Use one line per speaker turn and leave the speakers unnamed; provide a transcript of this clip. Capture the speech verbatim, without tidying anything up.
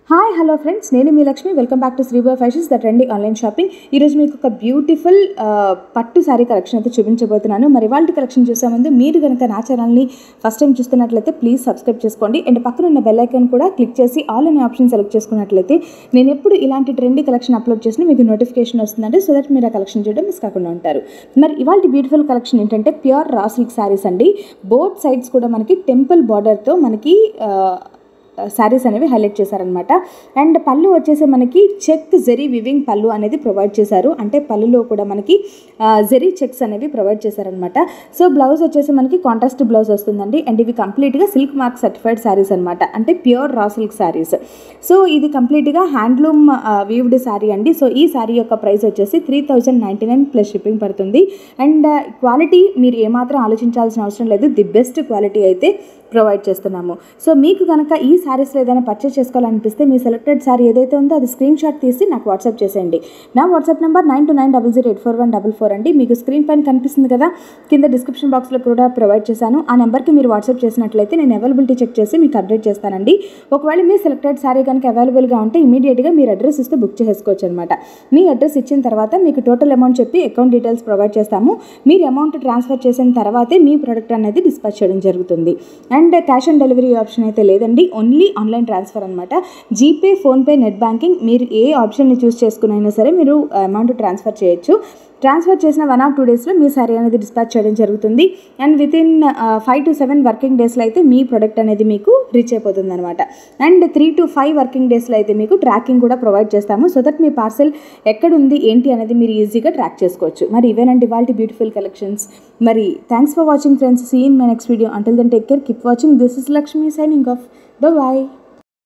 Hi hello friends, నేను మీ Lakshmi. Welcome back to Shribai fashions, the trending online shopping. ఈరోజు మీకు ఒక బ్యూటిఫుల్ పట్టు శారీ కలెక్షన్ అయితే చూపించబోతున్నాను. మరి వాళ్ళ కలెక్షన్ చూసే ముందు మీరు కనుక నా ఛానల్ని ఫస్ట్ టైం చూస్తున్నట్లయితే ప్లీజ్ సబ్స్క్రైబ్ చేసుకోండి. అండ్ పక్కన ఉన్న బెల్ ఐకాన్ కూడా క్లిక్ చేసి ఆల్ అనే ఆప్షన్ సెలెక్ట్ చేసుకున్నట్లయితే నేను ఎప్పుడు ఇలాంటి ట్రెండీ కలెక్షన్ అప్లోడ్ చేసినా మీకు నోటిఫికేషన్ వస్తుందంటే, సో దట్ మీరు ఆ కలెక్షన్ చేయడం మిస్ కాకుండా ఉంటారు. మరి ఇవాళ బ్యూటిఫుల్ కలెక్షన్ ఏంటంటే ప్యూర్ రా సిల్క్ శారీస్ అండి. బోత్ సైడ్స్ కూడా మనకి టెంపుల్ బార్డర్తో మనకి శారీస్ అనేవి హైలైట్ చేశారనమాట. అండ్ పళ్ళు వచ్చేసి మనకి చెక్ జెరీ వివింగ్ పళ్ళు అనేది ప్రొవైడ్ చేశారు. అంటే పళ్ళులో కూడా మనకి జెరీ చెక్స్ అనేవి ప్రొవైడ్ చేశారనమాట. సో బ్లౌజ్ వచ్చేసి మనకి కాంట్రాస్ట్ బ్లౌజ్ వస్తుందండి. అండ్ ఇవి కంప్లీట్గా సిల్క్ మార్క్ సర్టిఫైడ్ శారీస్ అనమాట, అంటే pure raw silk saris. So ఇది కంప్లీట్గా హ్యాండ్లూమ్ వీవ్డ్ శారీ అండి. సో ఈ శారీ యొక్క ప్రైస్ వచ్చేసి three thousand ninety nine plus shipping పడుతుంది. అండ్ క్వాలిటీ మీరు ఏమాత్రం ఆలోచించాల్సిన అవసరం లేదు, ది బెస్ట్ క్వాలిటీ అయితే ప్రొవైడ్ చేస్తున్నాము. సో మీకు కనుక ఈ శారీస్లో ఏదైనా పర్చేస్ చేసుకోవాలనిపిస్తే మీ సెలెక్టెడ్ శారీ ఏదైతే ఉందో అది స్క్రీన్ షాట్ తీసి నాకు వాట్సాప్ చేసేయండి. నా WhatsApp number nine two nine double zero eight four one double four అండి. మీకు స్క్రీన్ పైన కనిపిస్తుంది కదా, కింద డిస్క్రిప్షన్ బాక్స్లో కూడా ప్రొవైడ్ చేశాను. ఆ నెంబర్కి మీరు వాట్సాప్ చేసినట్లయితే నేను అవైలబిలిటీ చెక్ చేసి మీకు అప్డేట్ చేస్తానండి. ఒకవేళ మీ సెలెక్టెడ్ శారీ కనుక అవైలబుల్గా ఉంటే ఇమీడియట్గా మీరు అడ్రస్ ఇస్తే బుక్ చేసుకోవచ్చు అనమాట. మీ అడ్రస్ ఇచ్చిన తర్వాత మీకు టోటల్ అమౌంట్ చెప్పి అకౌంట్ డీటెయిల్స్ ప్రొవైడ్ చేస్తాము. మీరు అమౌంట్ ట్రాన్స్ఫర్ చేసిన తర్వాతే మీ ప్రోడక్ట్ అనేది డిస్పాచ్ చేయడం జరుగుతుంది. And cash on delivery option అయితే లేదండి, ఓన్లీ ఆన్లైన్ ట్రాన్స్ఫర్ అనమాట. జీపే, ఫోన్పే, నెట్ బ్యాంకింగ్ మీరు ఏ ఆప్షన్ని చూస్ చేసుకునైనా సరే మీరు అమౌంట్ ట్రాన్స్ఫర్ చేయొచ్చు. ట్రాన్స్ఫర్ చేసిన వన్ ఆర్ టూ డేస్లో మీ శారీ అనేది డిస్పాచ్ చేయడం జరుగుతుంది. And within five to seven working డేస్లో అయితే మీ ప్రోడక్ట్ అనేది మీకు రీచ్ అయిపోతుంది అనమాట. And three to five working డేస్లో అయితే మీకు ట్రాకింగ్ కూడా ప్రొవైడ్ చేస్తాము, సో దట్ మీ పార్సెల్ ఎక్కడుంది ఏంటి అనేది మీరు ఈజీగా ట్రాక్ చేసుకోవచ్చు. మరి ఇవేనండి ఇవాల్టి బ్యూటిఫుల్ కలెక్షన్స్. మరి thanks for watching friends. See in my next video. Until then take care, keep watching. This is Lakshmi signing off. Bye.